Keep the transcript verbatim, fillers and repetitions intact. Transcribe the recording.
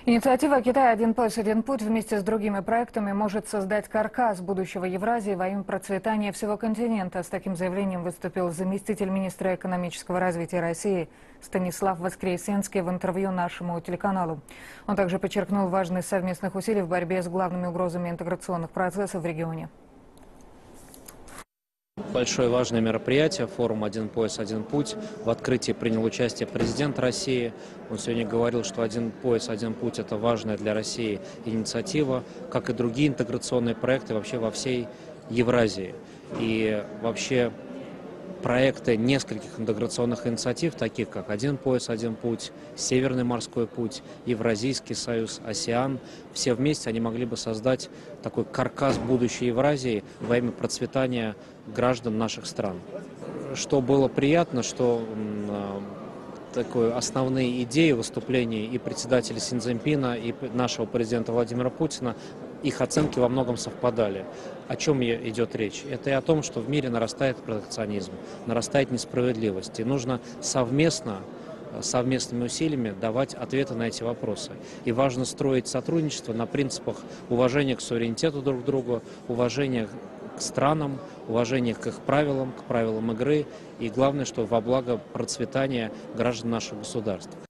Инициатива Китая «Один пояс, один путь» вместе с другими проектами может создать каркас будущего Евразии во имя процветания всего континента. С таким заявлением выступил заместитель министра экономического развития России Станислав Воскресенский в интервью нашему телеканалу. Он также подчеркнул важность совместных усилий в борьбе с главными угрозами интеграционных процессов в регионе. Большое важное мероприятие, форум «Один пояс, один путь». В открытии принял участие президент России. Он сегодня говорил, что «Один пояс, один путь» — это важная для России инициатива, как и другие интеграционные проекты вообще во всей Евразии. И вообще проекты нескольких интеграционных инициатив, таких как «Один пояс, один путь», «Северный морской путь», Евразийский союз, АСЕАН, все вместе они могли бы создать такой каркас будущей Евразии во имя процветания граждан наших стран. Что было приятно, что такой основные идеи выступлений и председателя Си Цзиньпина, и нашего президента Владимира Путина, их оценки во многом совпадали. О чем идет речь? Это и о том, что в мире нарастает протекционизм, нарастает несправедливость. И нужно совместно, совместными усилиями давать ответы на эти вопросы. И важно строить сотрудничество на принципах уважения к суверенитету друг к другу, уважения к странам, уважения к их правилам, к правилам игры. И главное, что во благо процветания граждан наших государств.